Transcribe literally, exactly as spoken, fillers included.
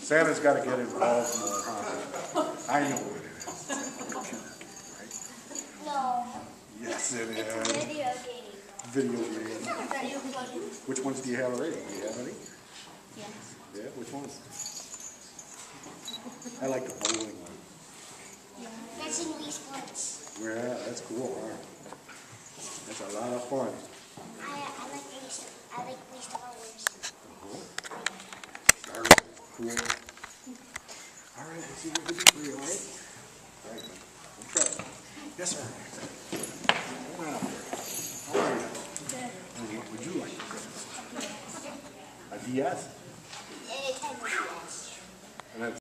Santa's got to get involved more, huh? I know what it is. No. Yes, it It's a is. video game. Video game. That you plug in. Which ones do you have already? Do you have any? Yes. Yeah, which ones? I like the bowling one. Yeah. That's in Wii Sports. Yeah, that's cool, huh? That's a lot of fun. I, I like Wii, I like Wii Star Wars. Uh-huh. All right, cool. All right, let's see what we can do for you, all right? All right, man. I'm trying. Yes, sir. Come on up here. How are you? Good. And what would you like? A D S?